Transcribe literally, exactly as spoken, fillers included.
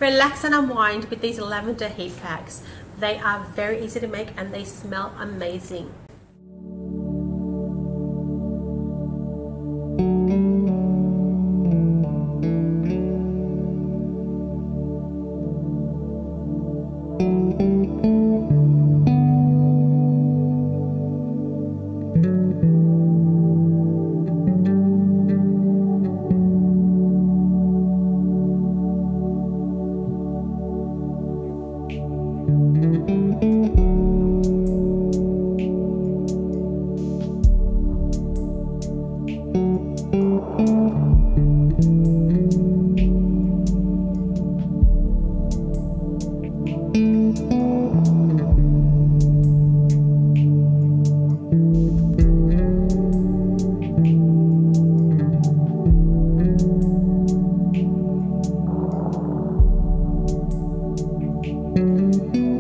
relax and unwind with these lavender heat packs. They are very easy to make and they smell amazing. Thank you.